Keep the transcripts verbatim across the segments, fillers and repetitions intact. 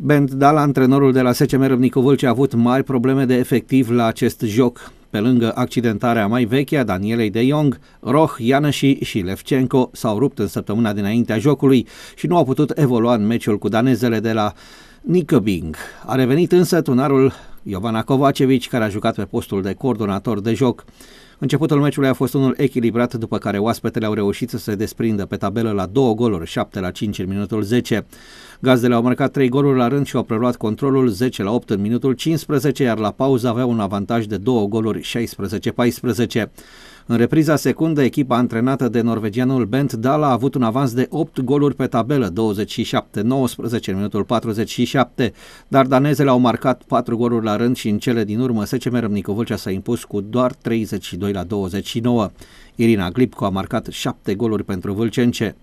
Bent Dala, antrenorul de la S C M Râmnicu Vâlcea, a avut mari probleme de efectiv la acest joc. Pe lângă accidentarea mai veche a Danielei de Jong, Roh, Ianăși și Levcenco s-au rupt în săptămâna dinaintea jocului și nu au putut evolua în meciul cu danezele de la Nyköping. A revenit însă tunarul Jovana Kovacevic, care a jucat pe postul de coordonator de joc. Începutul meciului a fost unul echilibrat, după care oaspetele au reușit să se desprindă pe tabelă la două goluri, șapte la cinci în minutul zece. Gazdele au marcat trei goluri la rând și au preluat controlul zece la opt în minutul cincisprezece, iar la pauză aveau un avantaj de două goluri, șaisprezece paisprezece. În repriza secundă, echipa antrenată de norvegianul Bent Dala a avut un avans de opt goluri pe tabelă, douăzeci și șapte nouăsprezece în minutul patruzeci și șapte, dar danezele au marcat patru goluri la rând și în cele din urmă S C M Râmnicu Vâlcea s-a impus cu doar treizeci și doi la douăzeci și nouă. Irina Glipco a marcat șapte goluri pentru vâlcence.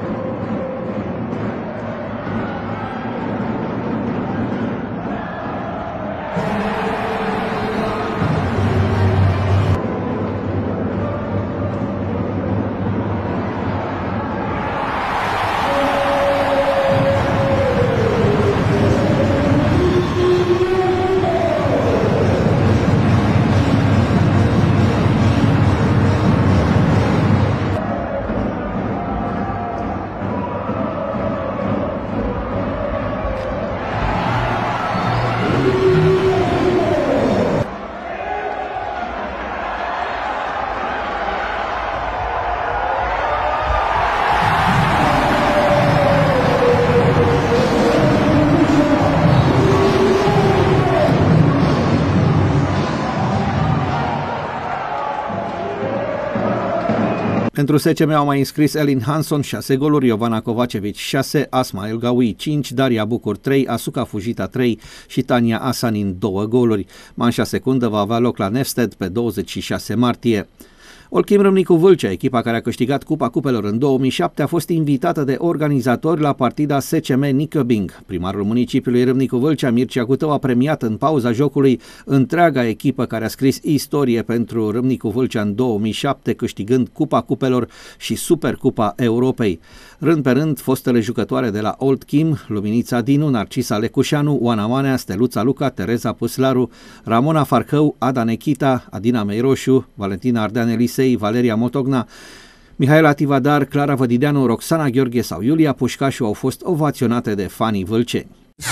Pentru S C M au mai înscris Elin Hansson șase goluri, Jovana Kovacevic șase, Asma El Gawi cinci, Daria Bucur trei, Asuka Fujita trei și Tania Asanin două goluri. Manșa secundă va avea loc la Nefsted pe douăzeci și șase martie. Olchim Râmnicu Vâlcea, echipa care a câștigat Cupa Cupelor în două mii șapte, a fost invitată de organizatori la partida S C M Nyköping. Primarul municipiului Râmnicu Vâlcea, Mircea Gutău, a premiat în pauza jocului întreaga echipă care a scris istorie pentru Râmnicu Vâlcea în două mii șapte, câștigând Cupa Cupelor și Supercupa Europei. Rând pe rând, fostele jucătoare de la Old Kim, Luminița Dinu, Narcisa Lecușanu, Oana Manea, Steluța Luca, Tereza Puslaru, Ramona Farcău, Ada Nechita, Adina Meiroșu, Valentina Ardean Elisei, Valeria Motogna, Mihaela Tivadar, Clara Vădideanu, Roxana Gheorghe sau Iulia Pușcașu au fost ovaționate de fanii vâlceni.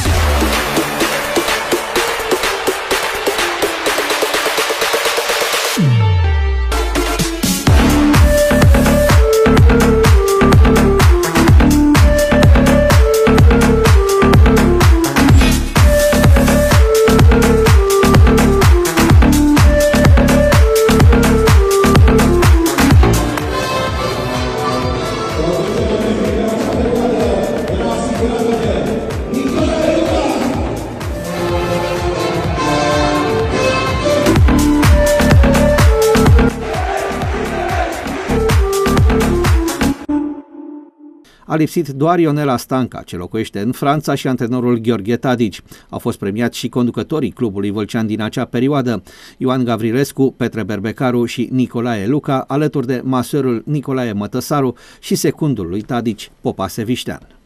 A lipsit doar Ionela Stanca, ce locuiește în Franța, și antrenorul Gheorghe Tadici. Au fost premiați și conducătorii clubului vâlcean din acea perioadă, Ioan Gavrilescu, Petre Berbecaru și Nicolae Luca, alături de masorul Nicolae Mătăsaru și secundul lui Tadici, Popa Seviștean.